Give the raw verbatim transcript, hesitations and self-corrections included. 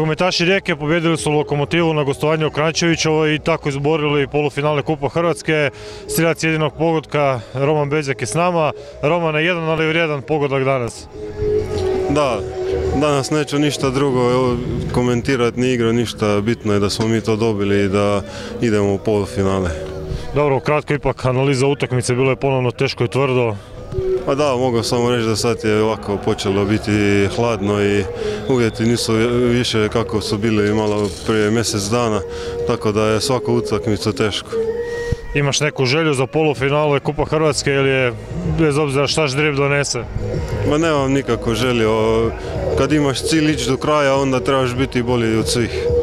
Nogometaši Rijeke pobjedili su Lokomotivu na gostovanju u Kranjčevićevoj i tako izborili polufinale Kupa Hrvatske. Strijac jedinog pogotka, Roman Bezjak je s nama. Romane, jedan ali vrijedan pogodak danas. Da, danas neću ništa drugo komentirati, ni igru, ništa. Bitno je da smo mi to dobili i da idemo u polufinale. Dobro, kratko ipak analiza utakmice, bilo je ponovno teško i tvrdo. Pa da, mogu samo reći da sad je ovako počelo biti hladno i uvjeti nisu više kako su bili malo prije mjesec dana, tako da je svaku utakmicu teško. Imaš neku želju za polufinale Kupa Hrvatske ili je bez obzira šta ždrijeb donese? Ma nemam nikako želju. Kad imaš cilj ići do kraja, onda trebaš biti bolji od svih.